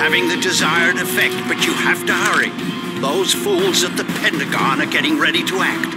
having the desired effect, but you have to hurry. Those fools at the Pentagon are getting ready to act.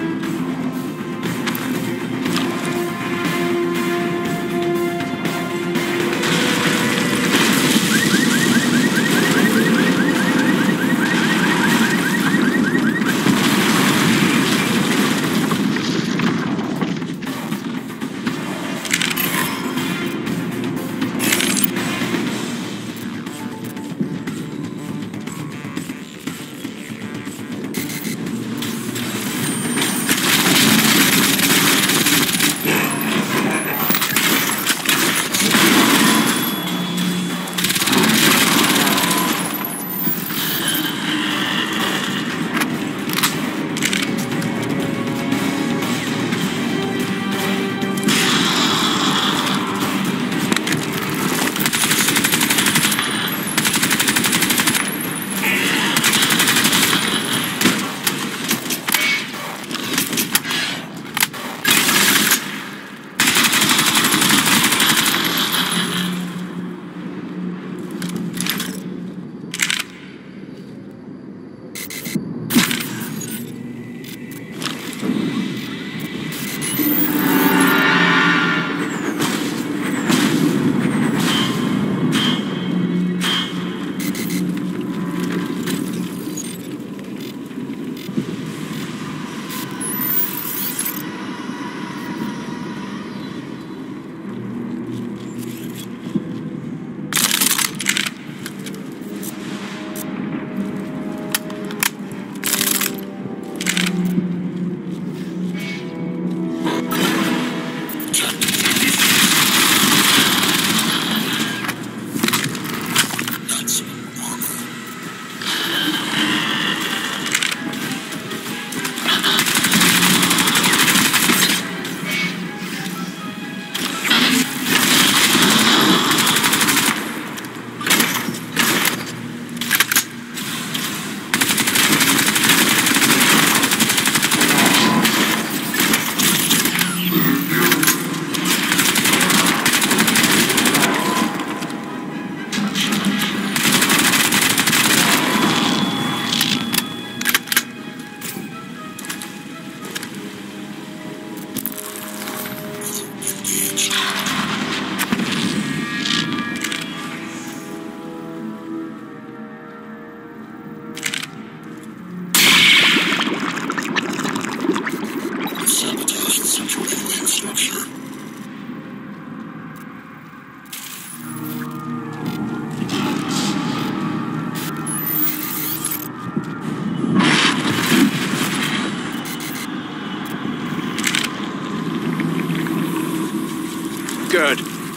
Good.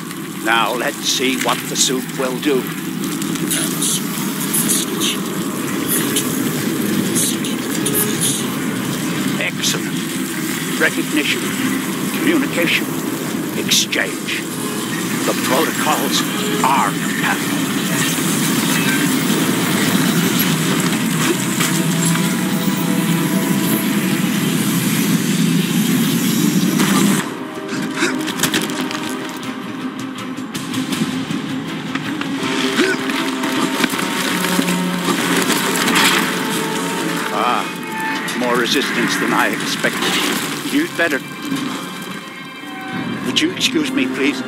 Now let's see what the suit will do. Excellent. Recognition, communication, exchange. The protocols are compatible. More resistance than I expected. You'd better... Would you excuse me, please?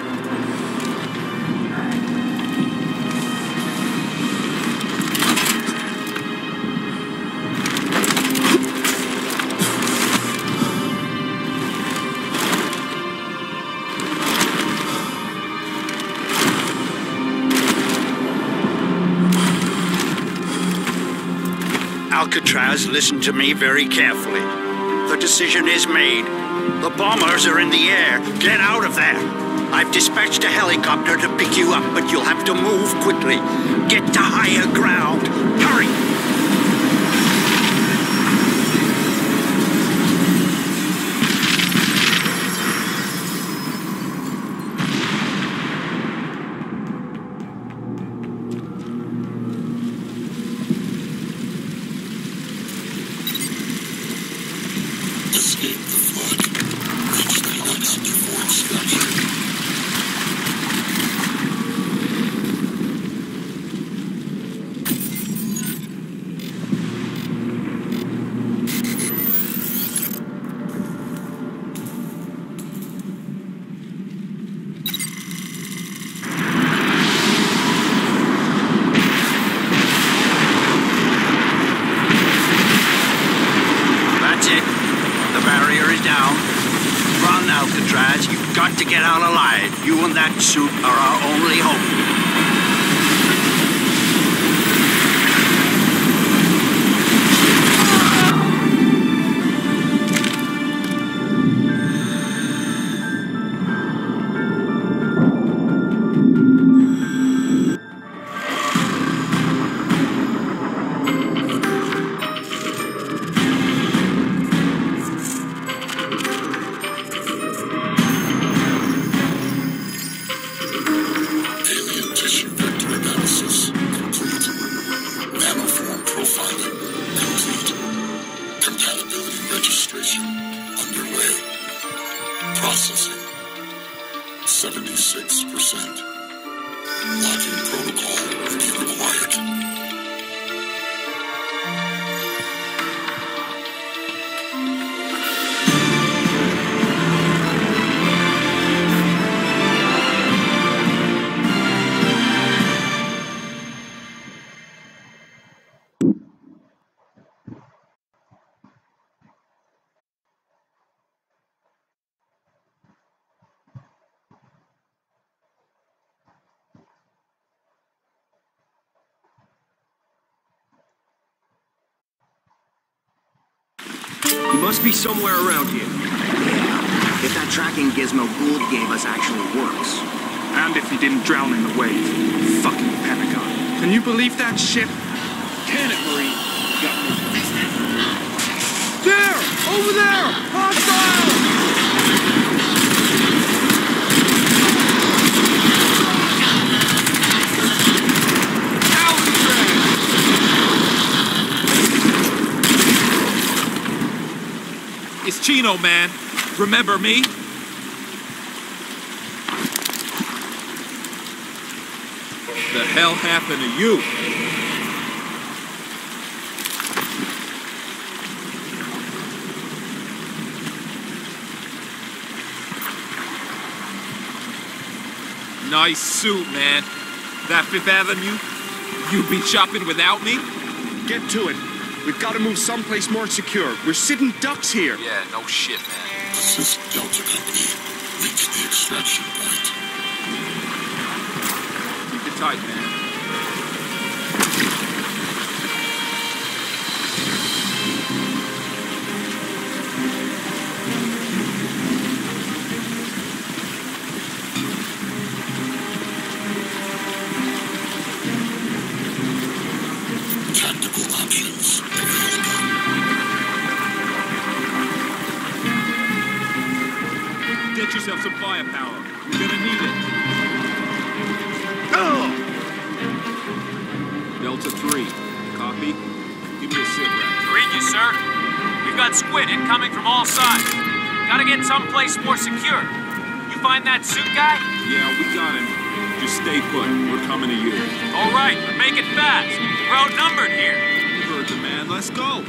Alcatraz, listen to me very carefully. The decision is made. The bombers are in the air. Get out of there. I've dispatched a helicopter to pick you up, but you'll have to move quickly. Get to higher ground. Hurry! that suit are our only hope. Processing 76%. Locking protocol will be required. He must be somewhere around here. Yeah, if that tracking gizmo Gould gave us actually works. And if he didn't drown in the wave. Fucking Pentagon. Can you believe that shit? Can it, Marine? Got me. There! Over there! Hostile! It's Chino, man. Remember me? The hell happened to you? Nice suit, man. That Fifth Avenue? You be shopping without me? Get to it. We've got to move someplace more secure. We're sitting ducks here. Yeah, no shit, man. This is Delta Company. Reach the extraction point. Keep it tight, man. Tactical options available. Get yourself some firepower. You're gonna need it. Oh! Delta 3. Copy? Give me a sit rep. Read you, sir. We've got squid incoming from all sides. Gotta get someplace more secure. You find that suit guy? Yeah, we got him. Just stay put. We're coming to you. All right, but make it fast. We're outnumbered here. You heard the man. Let's go.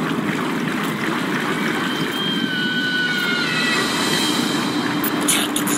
Tactical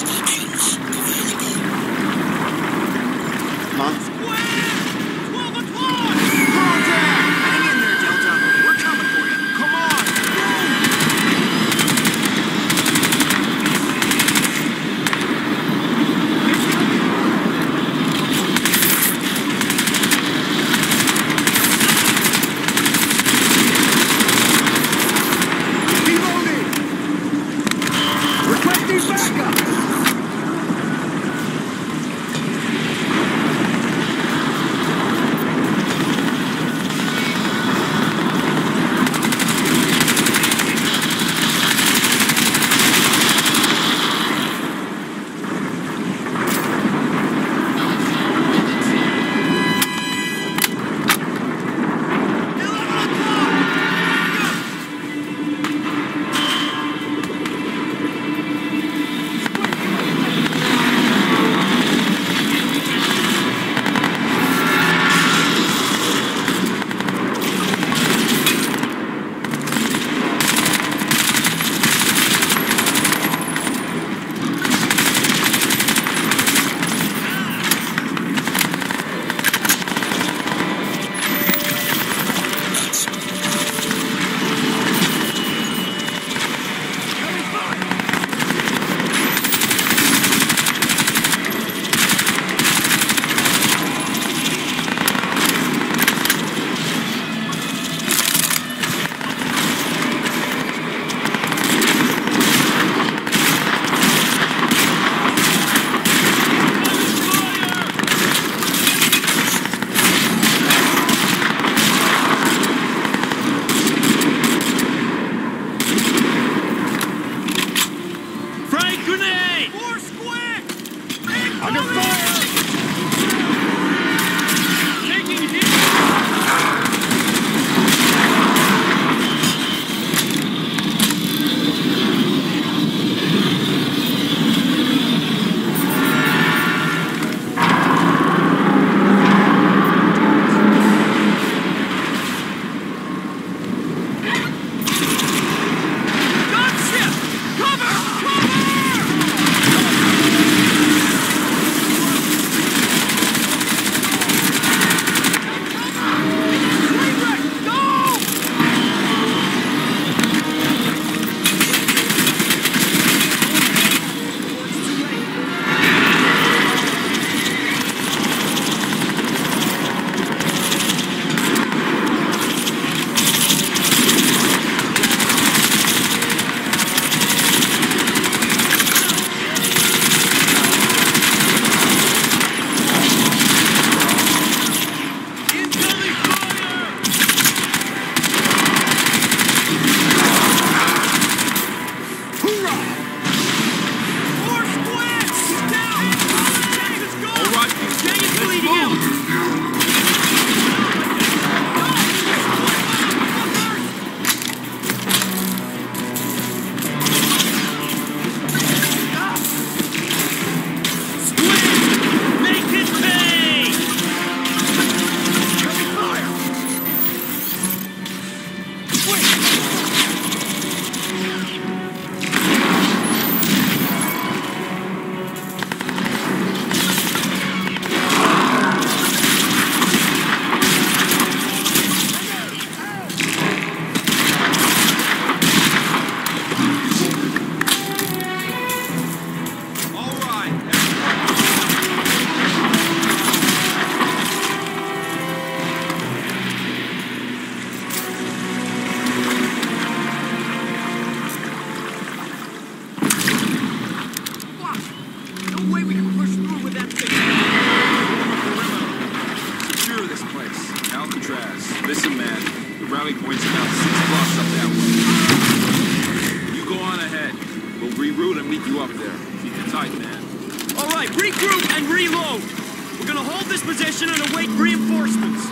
rally point's about 6 blocks up that way. You go on ahead. We'll reroute and meet you up there. Keep it tight, man. All right, regroup and reload. We're gonna hold this position and await reinforcements.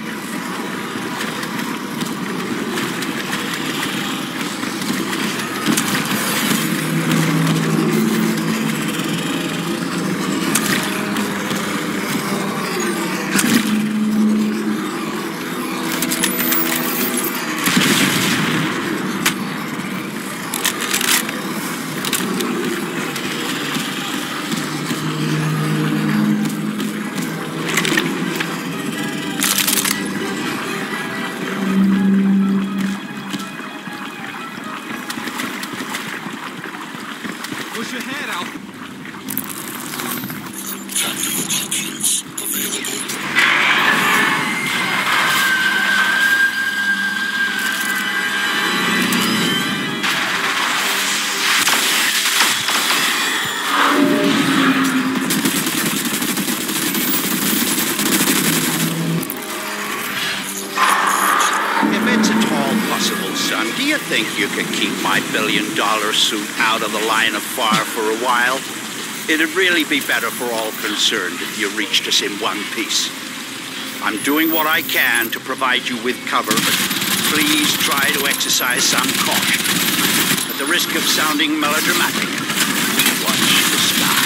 Push your head out. Tactical options available. If it's at all possible, son, do you think you could keep my billion-dollar suit out of the line of fire for a while? It'd really be better for all concerned if you reached us in one piece. I'm doing what I can to provide you with cover, but please try to exercise some caution. At the risk of sounding melodramatic, watch the sky.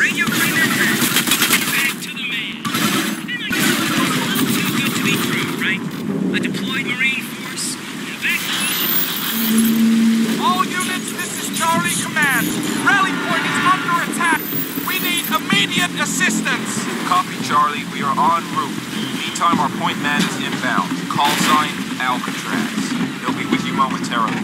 Radio connector. Back to the man. And I guess it's a little too good to be true, right? A deployed Marine force. All units, this is Charlie Command. Rally point is under attack. We need immediate assistance. Copy, Charlie. We are en route. Meantime, our point man is inbound. Call sign, Alcatraz. He'll be with you momentarily.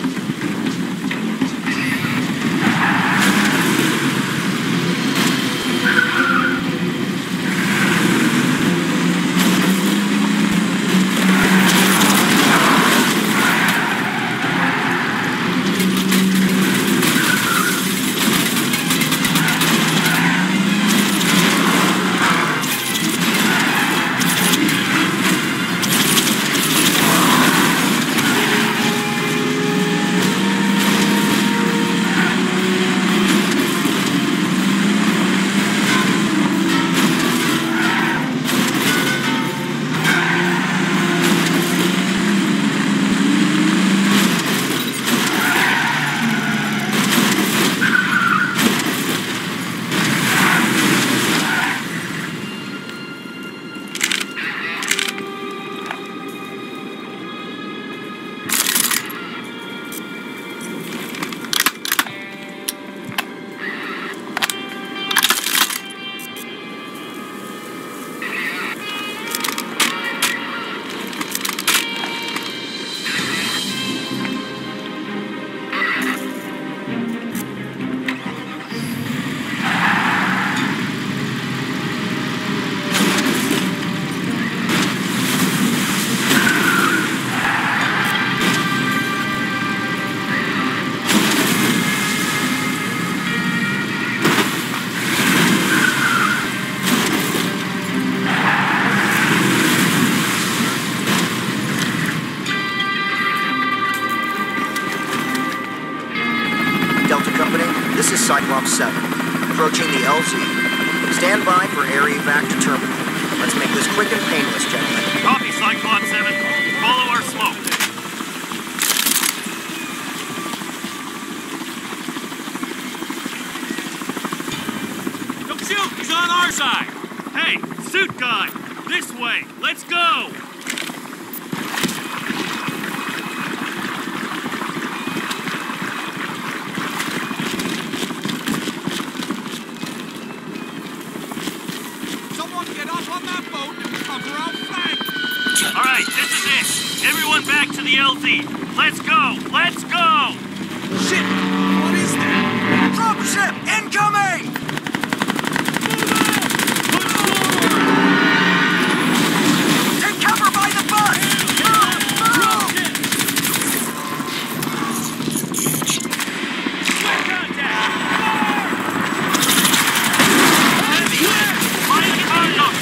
Cyclops 7, approaching the LZ. Stand by for area evac to terminal. Let's make this quick and painless, gentlemen. Copy, Cyclops 7. Follow our smoke. Don't shoot! He's on our side! Hey, suit guy! This way! Let's go! Alright, this is it. Everyone back to the LZ. Let's go! Let's go! Shit! What is that? Dropship! Incoming! Take cover by the bus! Quick contact! Find the cargo!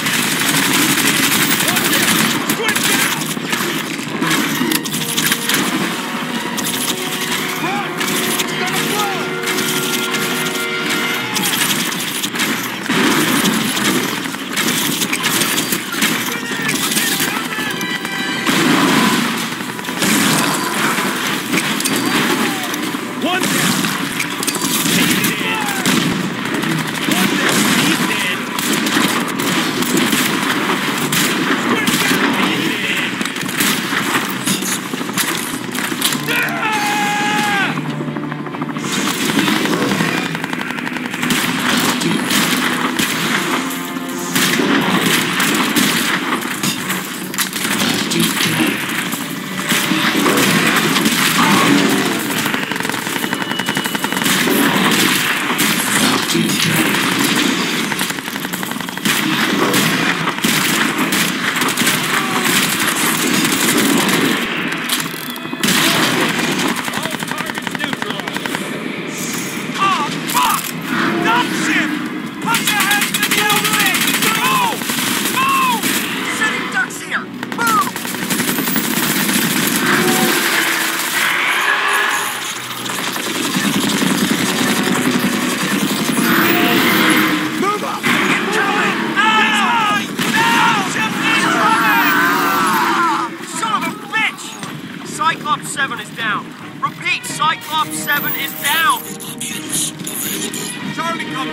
Cyclops 7 is down. Repeat, Cyclops 7 is down. Charlie Company,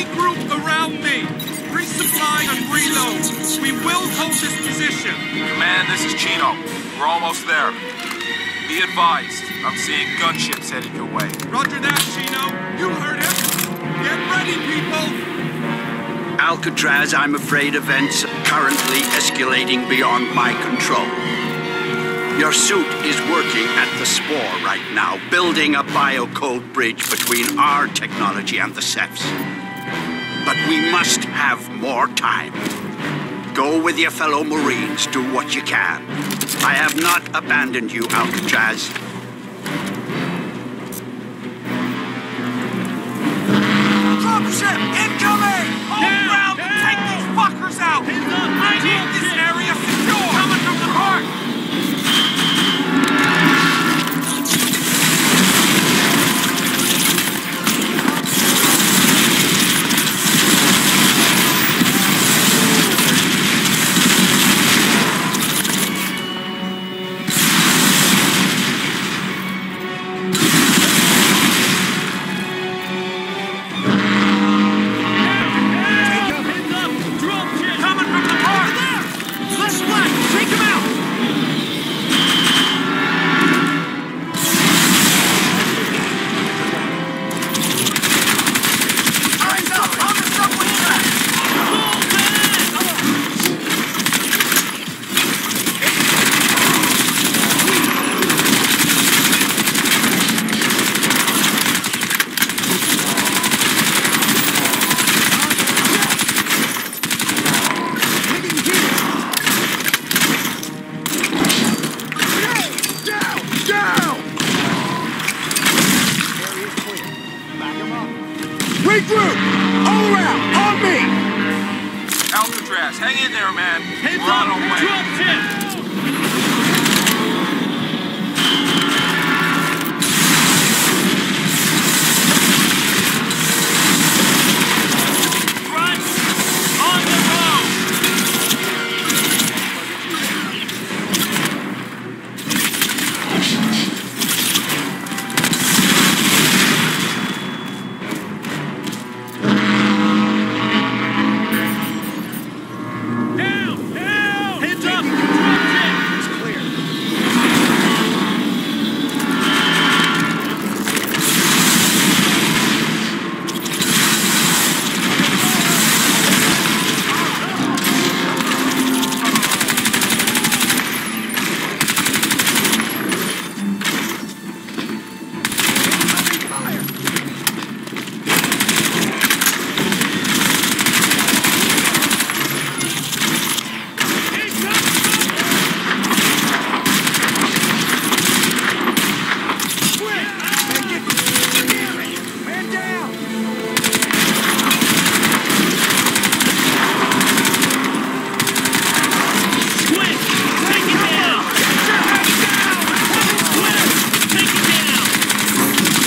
regroup around me. Resupply and reload. We will hold this position. Command, this is Chino. We're almost there. Be advised, I'm seeing gunships headed your way. Roger that, Chino. You heard him. Get ready, people. Alcatraz, I'm afraid events are currently escalating beyond my control. Your suit is working at the Spore right now, building a biocode bridge between our technology and the Cephs. But we must have more time. Go with your fellow Marines, do what you can. I have not abandoned you, Alcatraz. Dropship incoming! Hold ground and take these fuckers out! I need this area secure! Coming from the park! Regroup! All around! On me! Alcatraz, hang in there, man. Heads We're on up! our way. Dropship! Front! On the road! Heads up! Dropship! It's clear. Squid! Take it down! Squid! Take it down!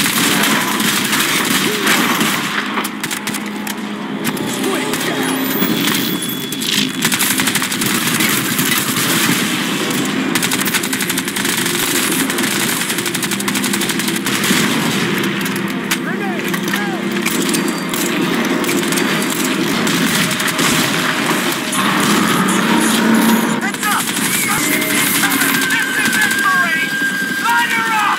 Heads up! This is it, Marines! Line her up!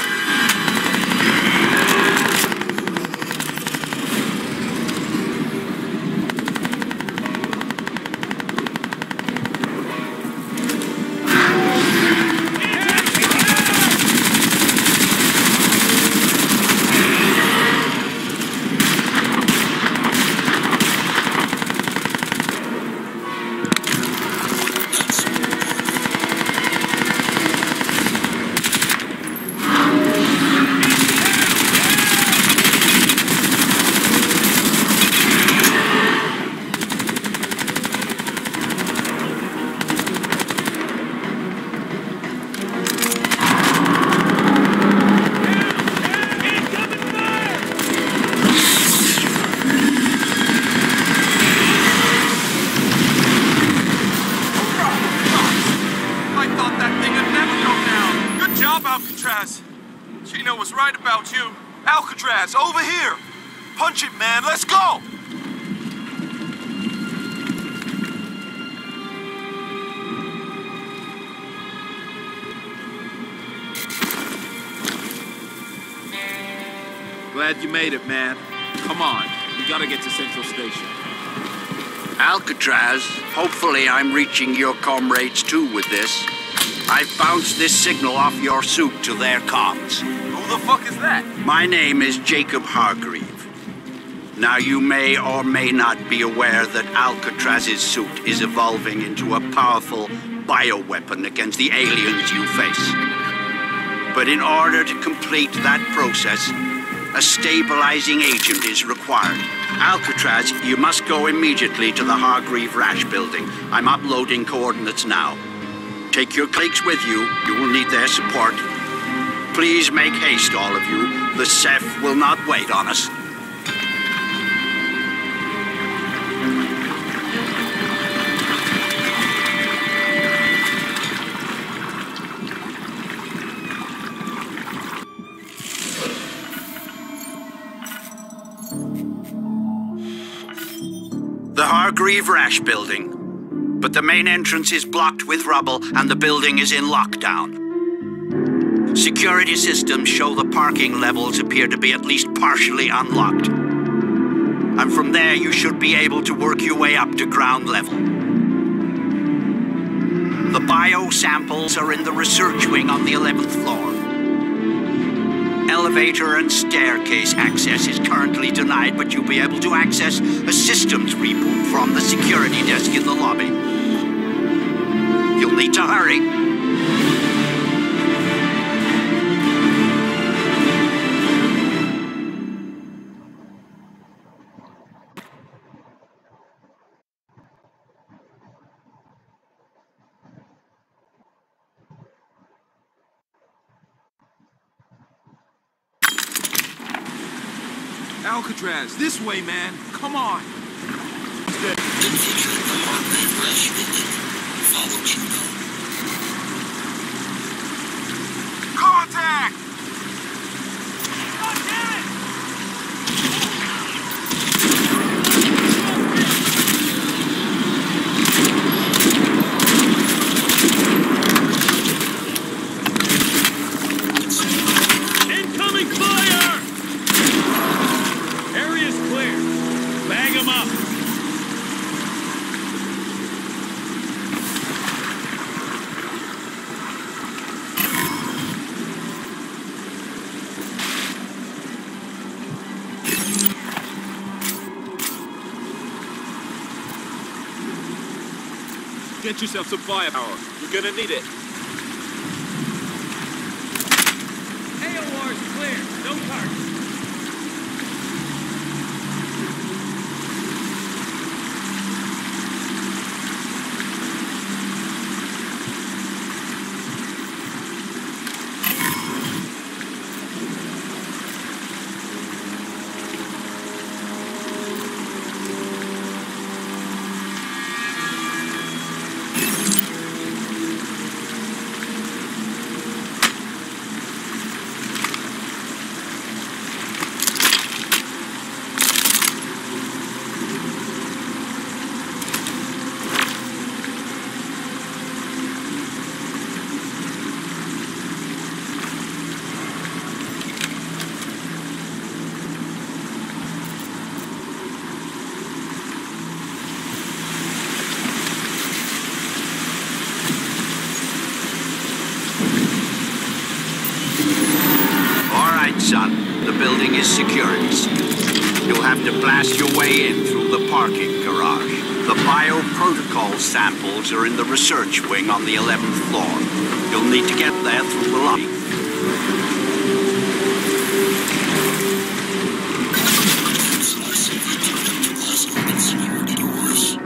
I thought that thing would never go down. Good job, Alcatraz. Chino was right about you. Alcatraz, over here! Punch it, man, let's go! Glad you made it, man. Come on, we gotta get to Central Station. Alcatraz, hopefully I'm reaching your comrades too with this. I've bounced this signal off your suit to their comms. Who the fuck is that? My name is Jacob Hargreave. Now you may or may not be aware that Alcatraz's suit is evolving into a powerful bioweapon against the aliens you face. But in order to complete that process, a stabilizing agent is required. Alcatraz, you must go immediately to the Hargreave Rash building. I'm uploading coordinates now. Take your colleagues with you. You will need their support. Please make haste, all of you. The Ceph will not wait on us. The Hargreave Rash building. But the main entrance is blocked with rubble and the building is in lockdown. Security systems show the parking levels appear to be at least partially unlocked. And from there you should be able to work your way up to ground level. The bio samples are in the research wing on the 11th floor. Elevator and staircase access is currently denied, but you'll be able to access a systems reboot from the security desk in the lobby. You'll need to hurry. Alcatraz, this way, man. Come on. Infiltrate the Hargreave Rash building. Follow Juno. Contact! Incoming fire! Area's clear. Bag him up. Get yourself some firepower. You're gonna need it. AOR's clear. No targets. Son, the building is secured. You'll have to blast your way in through the parking garage. The bioprotocol samples are in the research wing on the 11th floor. You'll need to get there through the lobby. Security doors.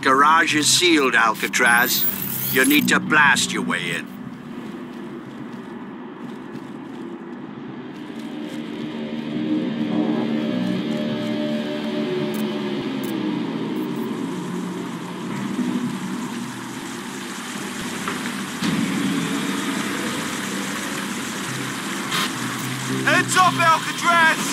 Garage is sealed, Alcatraz. You need to blast your way in. Heads up, Alcatraz!